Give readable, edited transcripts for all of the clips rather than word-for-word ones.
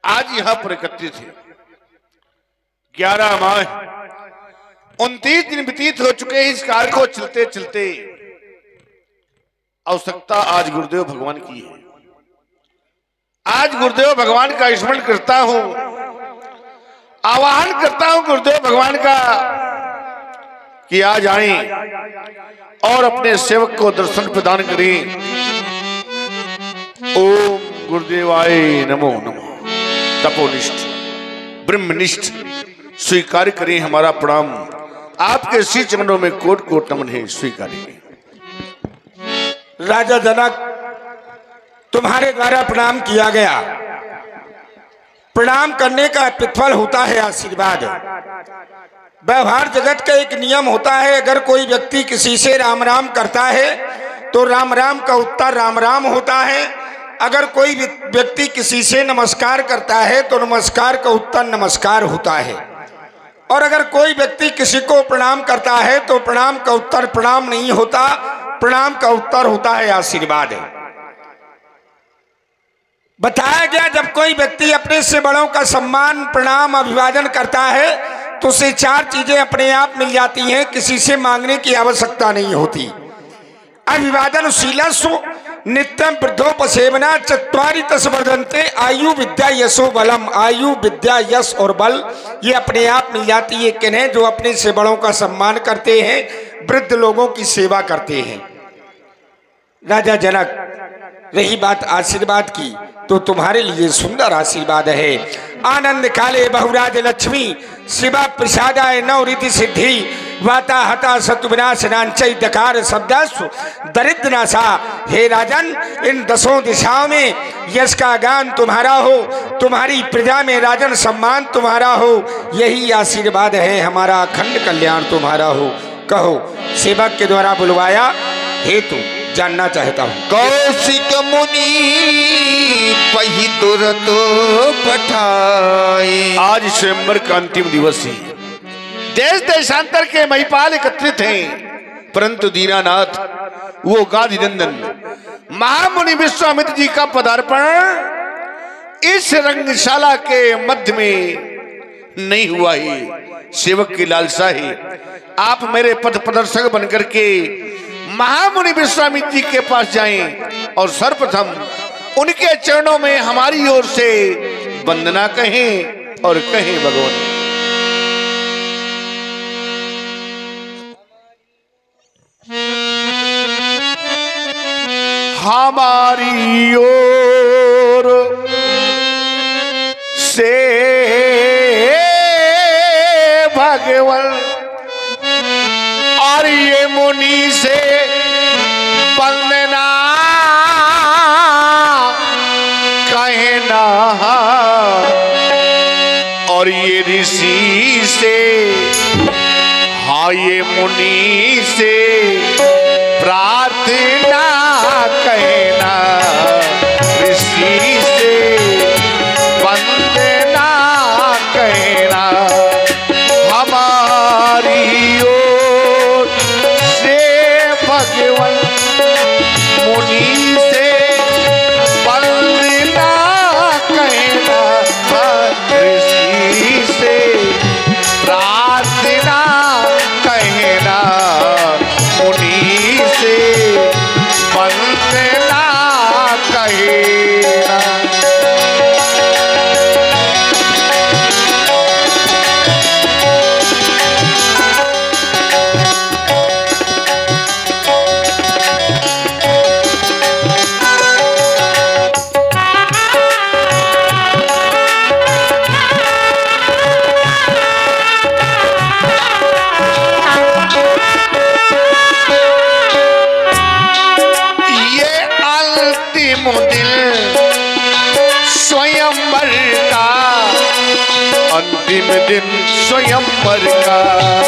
आज यहां पर एकत्रित है। 11 माह 29 दिन व्यतीत हो चुके हैं। इस कार्य को चलते चलते आवश्यकता आज गुरुदेव भगवान की है। आज गुरुदेव भगवान का स्मरण करता हूं, आवाहन करता हूं गुरुदेव भगवान का कि आज आए और अपने सेवक को दर्शन प्रदान करें। ओम गुरुदेवाय नमो नमः। तपोनिष्ठ ब्रह्मनिष्ठ स्वीकार करें हमारा प्रणाम। आपके श्री चरणों में कोट कोट नमन है, स्वीकार करें। राजा जनक, तुम्हारे द्वारा प्रणाम किया गया। प्रणाम करने का प्रतिफल होता है आशीर्वाद। व्यवहार जगत का एक नियम होता है, अगर कोई व्यक्ति किसी से राम राम करता है तो राम राम का उत्तर राम राम होता है। अगर कोई व्यक्ति किसी से नमस्कार करता है तो नमस्कार का उत्तर नमस्कार होता है। और अगर कोई व्यक्ति किसी को प्रणाम करता है तो प्रणाम का उत्तर प्रणाम नहीं होता, प्रणाम का उत्तर होता है आशीर्वाद। बताया गया जब कोई व्यक्ति अपने से बड़ों का सम्मान प्रणाम अभिवादन करता है तो उसे 4 चीजें अपने आप मिल जाती हैं, किसी से मांगने की आवश्यकता नहीं होती। अभिवादन शीलस्व नित्यम वृद्धोपसेवना चत्वारि तस् वर्धन्ते आयु विद्या यशो बलम। आयु विद्या यश और बल ये अपने आप मिल जाती है किन्हें? जो अपने से बड़ों का सम्मान करते हैं, वृद्ध लोगों की सेवा करते हैं। राजा जनक, रही बात आशीर्वाद की तो तुम्हारे लिए सुंदर आशीर्वाद है। आनंद काले बहुराज लक्ष्मी शिवा प्रसादाय नवरिति सिद्धि वाता हता शत्रु विनाशनांचै दकार शब्दासु दरिद्र नाशा। हे राजन, इन 10 दिशाओं में यश का गान तुम्हारा हो, तुम्हारी प्रजा में राजन सम्मान तुम्हारा हो, यही आशीर्वाद है हमारा। अखंड कल्याण तुम्हारा हो। कहो, सेवक के द्वारा बुलवाया हेतु जानना चाहता हूँ। कौशिक मुनि पही तुरत पठाए। आज स्वयंवर का अंतिम दिवस है। देश देशांतर के महिपाल एकत्रित हैं, परंतु दीनानाथ वो गादी नंदन महामुनि विश्वामित्र जी का पदार्पण इस रंगशाला के मध्य में नहीं हुआ है। सेवक की लालसा है आप मेरे पथ प्रदर्शक बनकर के महामुनि विश्वामित्र जी के पास जाएं और सर्वप्रथम उनके चरणों में हमारी ओर से वंदना कहें और कहें भगवान। हमारी ओर से भगवान और ये मुनि से वंदना कहना और ये ऋषि से, हाँ ये मुनि से प्रार्थना कहना। ऋषि से वंदना कहना हमारी ओर से भगवान मुनि से वंदना कहना। ऋषि से प्रार्थना कहना मुनि से वंदना कहना। अंतिम दिन स्वयंवर का,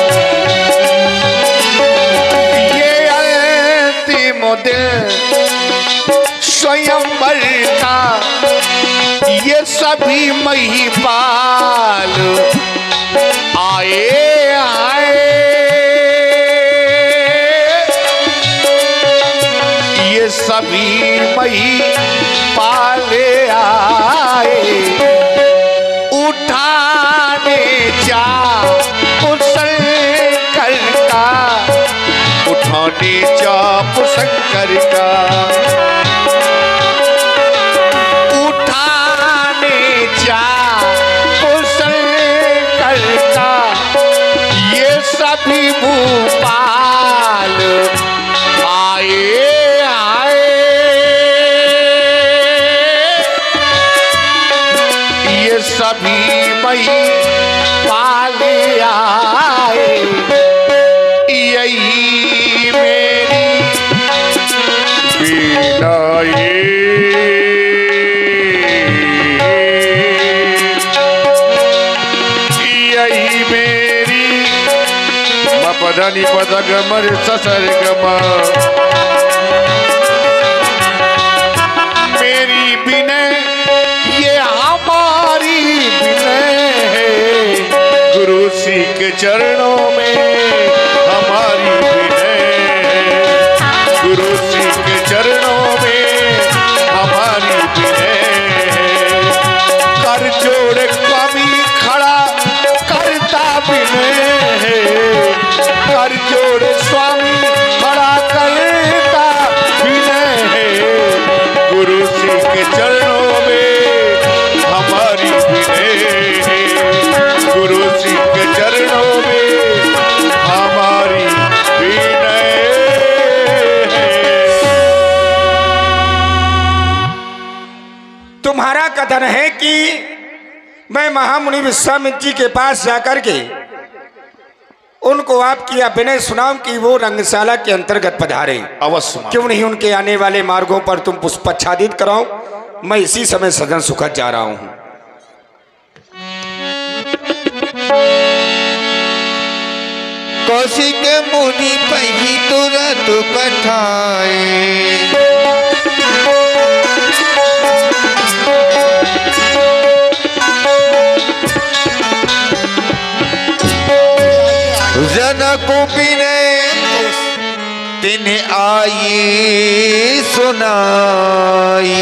ये अंतिम दिन स्वयंवर का, ये सभी महिपाल आए आए। ये सभी महिपाल आए शंकर का उठाने जा शंकर का ये सभी भूपाल आए आए ये सभी मई पाले आए यही मेरी बीना यही मेरी मपधनि पदगमर ससरगमा मेरी विनय ये हमारी विनय है गुरु श्री के चरणों में हमारी विनय है गुरु श्री के चरणों में हमारी विनय है कर जोड़ कभी खड़ा करता विनय है कर जोड़ स्वामी खड़ा करता विनय है गुरु श्री के चरणों में हमारी विनय है गुरु श्री के चरणों में हमारी विनय है। तुम्हारा कथन है कि मैं महामुनि विश्वामित्र जी के पास जाकर के उनको आपकी अभिनय सुनाऊं कि वो रंगशाला के अंतर्गत पधारे। अवश्य क्यों नहीं उनके आने वाले मार्गों पर तुम पुष्पाच्छादित कराओ। मैं इसी समय सदन सुखद जा रहा हूं। कौशिक मुनि पही तुरंत पठाए जनक विनय तिन्हें आई सुनाई।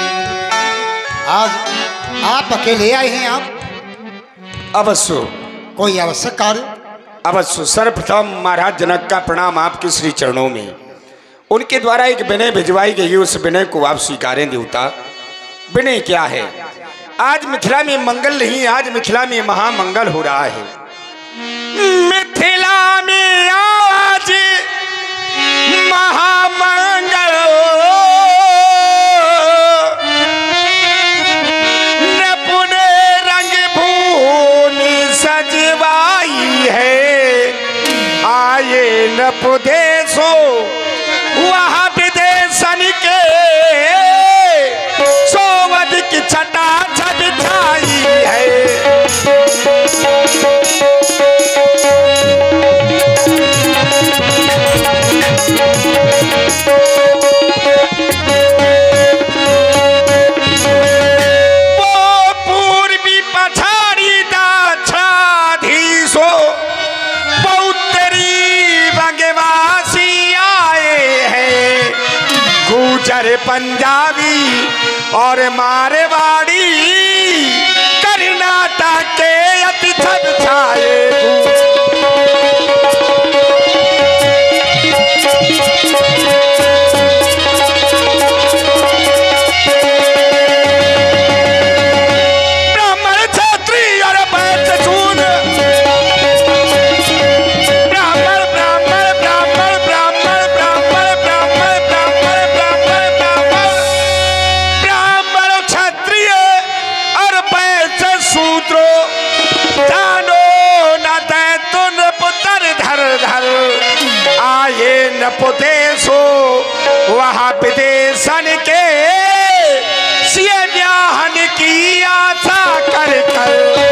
आज आप अकेले आए हैं? आप अवश्य कोई आवश्यक कार्य? अवश्य। सर्वप्रथम महाराज जनक का प्रणाम आपके श्री चरणों में। उनके द्वारा एक विनय भिजवाई गई, उस विनय को आप स्वीकारें देवता। विनय क्या है? आज मिथिला में मंगल नहीं, आज मिथिला में महामंगल हो रहा है। मिथिला में आज महामंगल नपुने रंग भूमि सजवाई है। आए नपुदेशो वहाँ विदेशन के सोवद की छटा छट छाई है। पंजाबी और मारवाड़ी कर्नाटक के अति छद छाए। ब्राह्मण क्षत्रिय और वैश्य शूद्र ब्राह्मण ब्राह्मण ब्राह्मण ब्राह्मण ब्राह्मण ब्राह्मण ब्राह्मण ब्राह्मण क्षत्रिय और वैश्य शूद्र जानो न दैतुन पुत्र धर धर। आए नपुदेशो वहाँ विदेशन के सिए ब्याहन की आशा कर कर।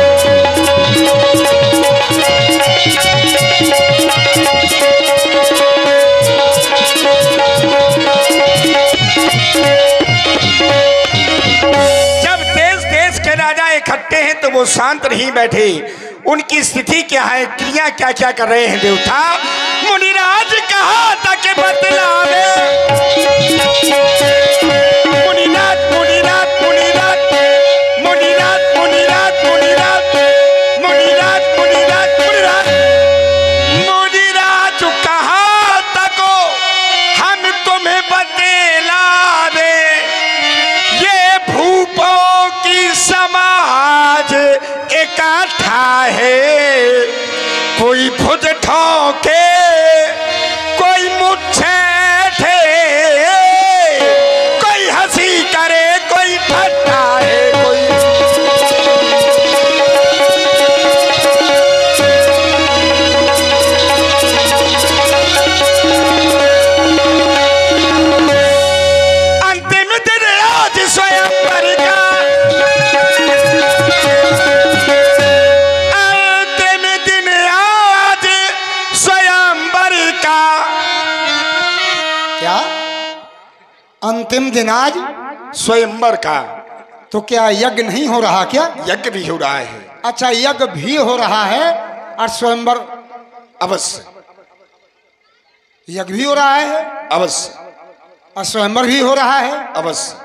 जब देश देश के राजा इकट्ठे हैं तो वो शांत नहीं बैठे। उनकी स्थिति क्या है, क्रिया क्या क्या कर रहे हैं देवता? मुनिराज कहा था कि बतलावे। मुनिनाथ मुनिनाथ मुनिनाथ मुनिनाथ मुनिनाथ मुनिनाथ मुनिनाथ मुनिनाथ मुनिनाथ मुनिराज कहा था को हम तो हो के कोई मुझे थे, कोई हंसी करे कोई ठट्ठा है, कोई अंतिम दिन आज स्वयंवर का, अंतिम दिन आज स्वयंवर का। क्या अंतिम दिन आज स्वयंवर का तो क्या यज्ञ नहीं हो रहा क्या? यज्ञ भी हो रहा है। अच्छा, यज्ञ भी हो रहा है और स्वयंवर अवश्य यज्ञ भी हो रहा है अवश्य और स्वयंवर भी हो रहा है, अवश्य।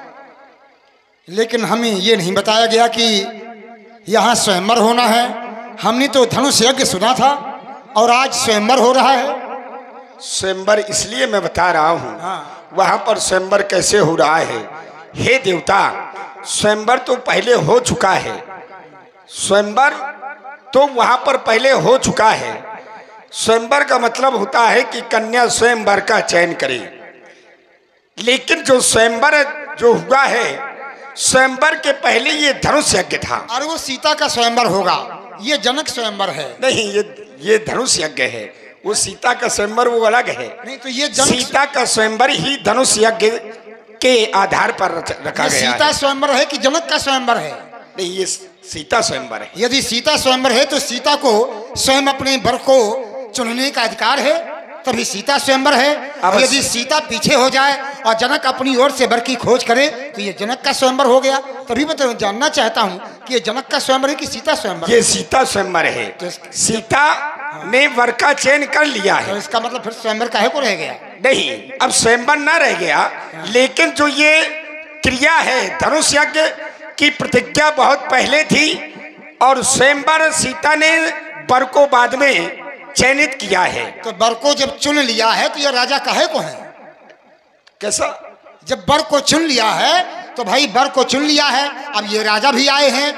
लेकिन हमें ये नहीं बताया गया कि यहाँ स्वयंवर होना है। हमने तो धनुष यज्ञ सुना था और आज स्वयंवर हो रहा है। स्वयंवर इसलिए मैं बता रहा हूँ, हाँ। वहां पर स्वयंवर कैसे हो रहा है। हे देवता, स्वयंवर तो पहले हो चुका है, स्वयंवर तो वहां पर पहले हो चुका है। स्वयंवर का मतलब होता है कि कन्या स्वयंवर का चयन करे, लेकिन जो स्वयंवर जो हुआ है, स्वयंवर के पहले ये धनुष यज्ञ था। और वो सीता का स्वयंवर होगा, ये जनक स्वयंवर है। नहीं, ये धनुष यज्ञ है, वो सीता का स्वयंवर वो अलग है। नहीं तो ये जनक, सीता का स्वयंवर ही धनुष यज्ञ के आधार पर रखा ये गया सीता है। स्वयंवर है कि जनक का स्वयंवर है? नहीं, ये सीता स्वयंवर है। यदि सीता स्वयंवर है तो सीता को स्वयं अपने वर को चुनने का अधिकार है, तभी सीता स्वयंवर है। और अवश्य। यदि सीता पीछे हो जाए और जनक अपनी ओर से वर की खोज करे तो ये जनक का स्वयंवर हो गया। तभी मैं तो जानना चाहता हूँ कि ये जनक का स्वयंवर है कि सीता स्वयंवर? ये सीता स्वयंवर है। तो सीता ने वर का चयन कर लिया तो है। इसका मतलब फिर स्वयंवर काहे को रह गया? नहीं, अब स्वयंवर ना रह गया, लेकिन जो ये क्रिया है धनुष यज्ञ की प्रतिज्ञा बहुत पहले थी और स्वयंवर सीता ने वर को बाद में चयनित किया है। तो वर को जब चुन लिया है तो ये राजा काहे को है? कैसा? जब वर को चुन लिया है तो भाई वर को चुन लिया है, अब ये राजा भी आए हैं,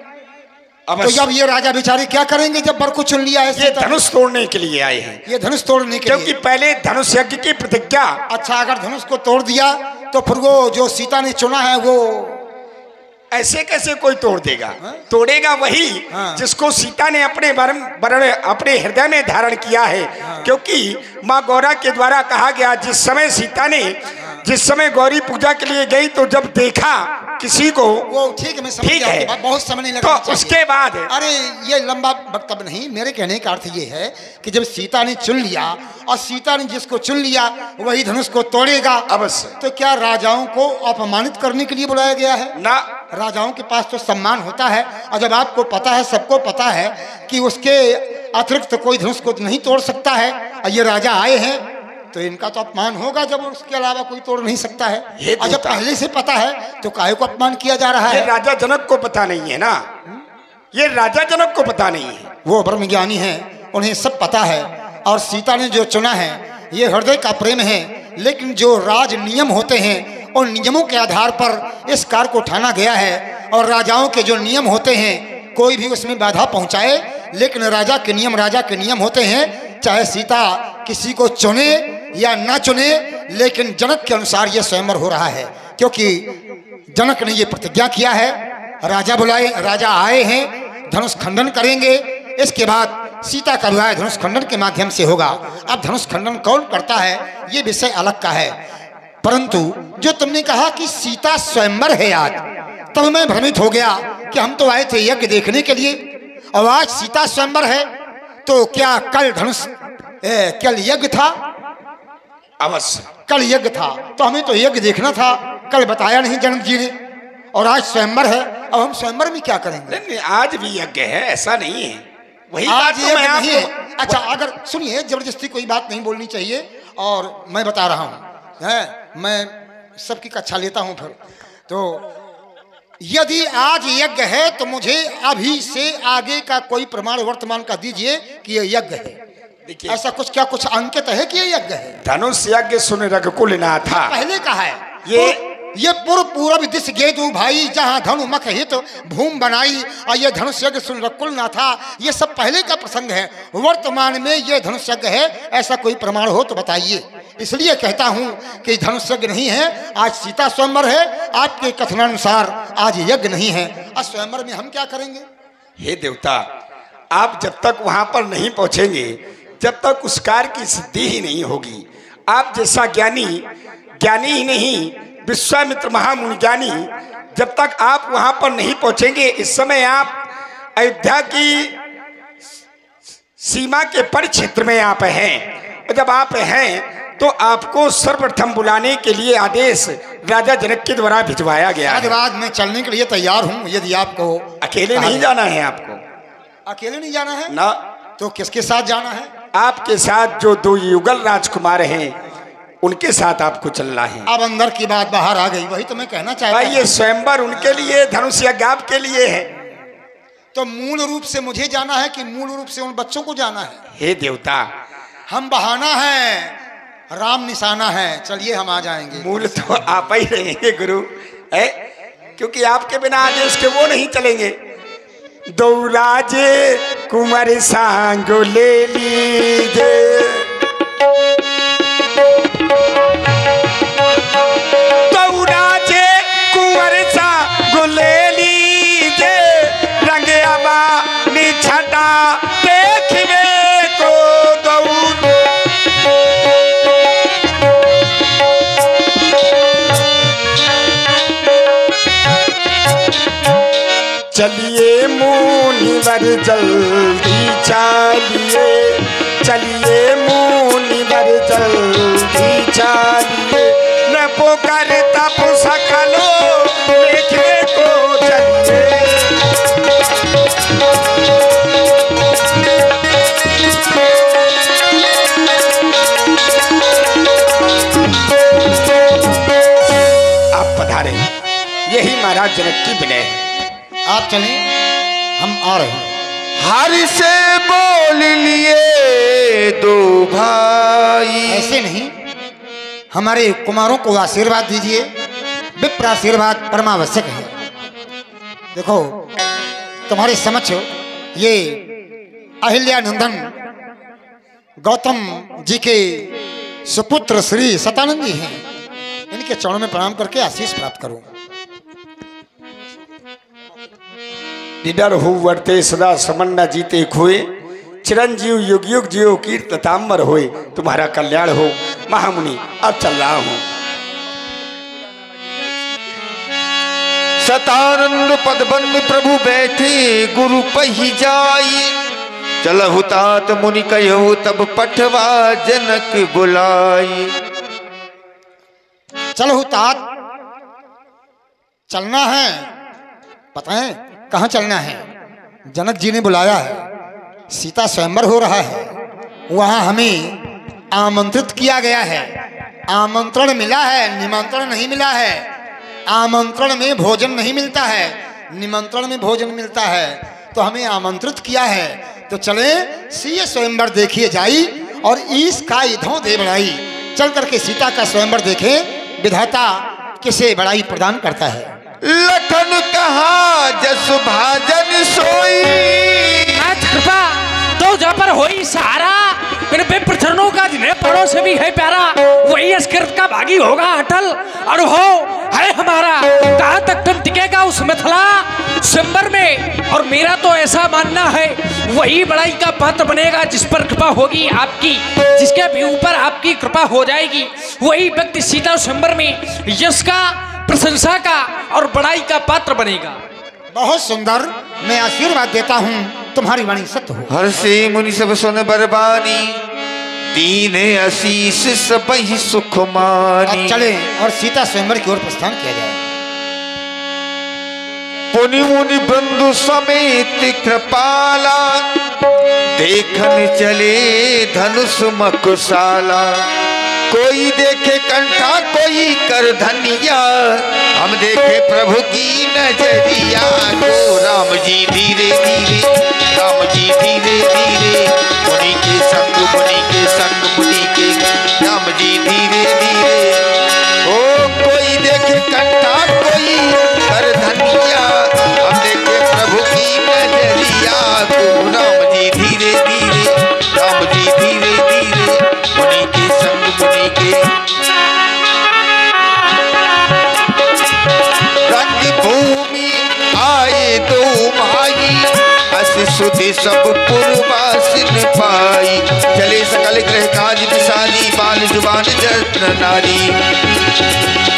तो जब ये राजा बेचारे क्या करेंगे जब वर को चुन लिया है? ये धनुष तोड़ने के लिए आए हैं, ये धनुष तोड़ने के क्योंकि लिए। पहले धनुष यज्ञ की प्रतिज्ञा। अच्छा, अगर धनुष को तोड़ दिया तो फिर वो जो सीता ने चुना है वो ऐसे कैसे कोई तोड़ देगा? तोड़ेगा वही जिसको सीता ने अपने अपने हृदय में धारण किया है। क्योंकि माँ गौरा के द्वारा कहा गया, जिस समय सीता ने जिस समय गौरी पूजा के लिए गई तो जब देखा किसी को, वो ठीक है, मैं समझ ठीक गया है, आपकी बात, बहुत समय नहीं तो लगा। उसके बाद अरे ये लंबा वक्तव्य नहीं, मेरे कहने का अर्थ ये है कि जब सीता ने चुन लिया और सीता ने जिसको चुन लिया वही धनुष को तोड़ेगा अवश्य। तो क्या राजाओं को अपमानित करने के लिए बुलाया गया है? ना, राजाओं के पास तो सम्मान होता है, और जब आपको पता है, सबको पता है कि उसके अतिरिक्त तो कोई धनुष को नहीं तोड़ सकता है और ये राजा आए हैं तो इनका तो अपमान होगा जब उसके अलावा कोई तोड़ नहीं सकता है। और जब पहले से पता है तो काहे को अपमान किया जा रहा ये है? राजा जनक को पता नहीं है ना, ये राजा जनक को पता नहीं है। वो ब्रह्मज्ञानी हैं, उन्हें सब पता है। और सीता ने जो चुना है ये हृदय का प्रेम है, लेकिन जो राज नियम होते हैं उन नियमों के आधार पर इस कार्य को ठाना गया है। और राजाओं के जो नियम होते हैं कोई भी उसमें बाधा पहुंचाए, लेकिन राजा के नियम होते हैं, चाहे सीता किसी को चुने या ना चुने, लेकिन जनक के अनुसार यह स्वयंवर हो रहा है। क्योंकि जनक ने यह प्रतिज्ञा किया है, राजा बुलाए, राजा आए हैं, धनुष खंडन करेंगे, इसके बाद सीता का विवाह धनुष खंडन के माध्यम से होगा। अब धनुष खंडन कौन करता है ये विषय अलग का है, परंतु जो तुमने कहा कि सीता स्वयंवर है आज, तब मैं भ्रमित हो गया कि हम तो आए थे यज्ञ देखने के लिए और आज सीता स्वयंवर है, तो क्या कल कल यज्ञ था? अवश्य कल यज्ञ था तो हमें तो यज्ञ देखना था, कल बताया नहीं जनक जी ने, और आज स्वयंवर है। अब हम स्वयंवर में क्या करेंगे? नहीं, आज भी यज्ञ है, ऐसा नहीं है। वही आज बात तो यज्ञ मैं नहीं है। आपको, अच्छा, अगर सुनिए, जबरदस्ती कोई बात नहीं बोलनी चाहिए, और मैं बता रहा हूँ है, मैं सबकी कक्षा लेता हूँ। फिर तो यदि आज यज्ञ है तो मुझे अभी से आगे का कोई प्रमाण वर्तमान का दीजिए कि यह यज्ञ है। देखिए, ऐसा कुछ अंकित है कि यह यज्ञ है? धनुष यज्ञ सुन रघुकुल ना था, पहले का है ये ये पूर्व पूर्व दिश गेदू भाई जहाँ धनु मख हित भूमि बनाई, और ये धनुष यज्ञ सुन रकुल ना था। ये सब पहले का प्रसंग है, वर्तमान में ये धनुष यज्ञ है। ऐसा कोई प्रमाण हो तो बताइए। इसलिए कहता हूँ कि धनुष यज्ञ नहीं है, आज सीता स्वयंवर है। आपके कथनानुसार आज यज्ञ नहीं है, आज स्वयंवर में हम क्या करेंगे? हे देवता, आप जब तक वहां पर नहीं पहुंचेंगे, जब तक उस कार्य की सिद्धि ही नहीं होगी। आप जैसा ज्ञानी ही नहीं, विश्वामित्र महामुनि ज्ञानी, जब तक आप वहां पर नहीं पहुंचेंगे। इस समय आप अयोध्या की सीमा के परिक्षेत्र में आप हैं, और जब आप हैं तो आपको सर्वप्रथम बुलाने के लिए आदेश राजा जनक के द्वारा भिजवाया गया है। बाद में चलने के लिए तैयार हूँ, यदि आपको अकेले नहीं जाना है। आपको अकेले नहीं जाना है ना, तो किसके साथ जाना है? आपके साथ जो 2 युगल राजकुमार हैं, उनके साथ आपको चलना है। अब अंदर की बात बाहर आ गई, वही तो मैं कहना चाहता हूं। ये स्वयंवर उनके लिए, धनुष यज्ञ आपके लिए है। तो मूल रूप से मुझे जाना है कि मूल रूप से उन बच्चों को जाना है? हे देवता, हम बहाना है, राम निशाना है। चलिए हम आ जाएंगे। मूल तो आप ही रहेंगे गुरु, है? क्योंकि आपके बिना आदेश के वो नहीं चलेंगे। दौराजे कुंवर सांगो ले लीजे, दौराजे कुंवर सांगो ले लीजे, रंग आबा निछटा देखिवे को दौड़। चलिए मुनिवर जल्दी चलिए, चलिए मुनिवर जल्दी चलिए, न पोकर तप सकलो देखने को चलिए। आप पधारे, यही महाराज जनक की विनय है। आप चलें, हम आ रहे हैं। हरि से बोल लिए 2 भाई। ऐसे नहीं, हमारे कुमारों को आशीर्वाद दीजिए। विप्र आशीर्वाद परमावश्यक है। देखो, तुम्हारे समक्ष ये अहिल्यानंदन गौतम जी के सुपुत्र श्री सतानंद जी हैं। इनके चरणों में प्रणाम करके आशीष प्राप्त करूं। निडर हो वर्ते सदा समन्ना जीते खोए, चिरंजीव युग युग जियो कीर्त ताम्बर होए। तुम्हारा कल्याण हो महामुनि, अब चल रहा हूं। सतानंद पदबंद प्रभु बैठे गुरु पही जाई, चलहु तात मुनि कहो तब पठवा जनक बुलाई। चलो तात, चलना है। पता है कहाँ चलना है? जनक जी ने बुलाया है, सीता स्वयंवर हो रहा है, वहाँ हमें आमंत्रित किया गया है। आमंत्रण मिला है, निमंत्रण नहीं मिला है। आमंत्रण में भोजन नहीं मिलता है, निमंत्रण में भोजन मिलता है। तो हमें आमंत्रित किया है, तो चले सीए स्वयंवर देखिए जाई, और ईश का इधों दे बढ़ाई। चल करके सीता का स्वयंवर देखे, विधाता किसे बड़ाई प्रदान करता है। लखन कहा जस भाजन सोई, कृपा तो जहाँ पर होई सहारा, इन विप्रचरणों का जिन्हें परों से भी है प्यारा, वही अस्कृत का भागी होगा अटल। और हो है हमारा, कहाँ तक तुम टिकेगा उस मिथिला स्वयंवर में। और मेरा तो ऐसा मानना है, वही बड़ाई का पात्र बनेगा जिस पर कृपा होगी आपकी, जिसके भी ऊपर आपकी कृपा हो जाएगी, वही व्यक्ति सीता स्वयंवर में यश का, प्रशंसा का और बड़ाई का पात्र बनेगा। बहुत सुंदर, मैं आशीर्वाद देता हूँ, तुम्हारी वाणी सत्य हो। हर से मुनि सब सुन बरबानी, दीन आशीष सब ही सुख मानी। अब चले और सीता स्वयंवर की ओर प्रस्थान किया जाए। पुनि मुनि बंधु समेत कृपाला, देखन चले धनुष मकुशाला। कोई देखे कंठा कोई कर धनिया, हम देखे प्रभु की नजरिया को। राम जी धीरे धीरे, राम जी धीरे धीरे, मुनि के संग मुनि के संग मुनि के, राम जी धीरे धीरे। ओ कोई देखे कंठा सुधि सब पुरवासिन पाई। चले सकल ग्रह काज विशाली, बाल जुबान जन नारी।